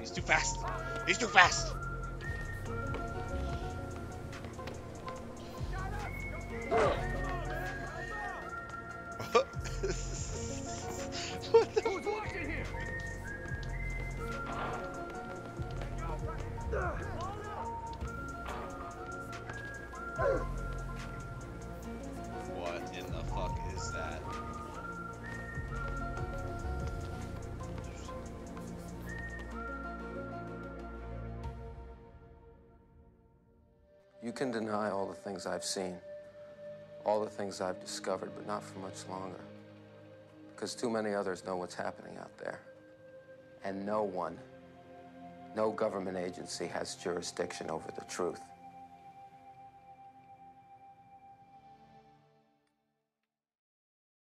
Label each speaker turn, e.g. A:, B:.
A: He's too fast. He's too fast. What the
B: Who's walking here?
A: What in the fuck is that?
C: You can deny all the things I've seen, all the things I've discovered, but not for much longer. Because too many others know what's happening out there. And no one, no government agency has jurisdiction over the truth.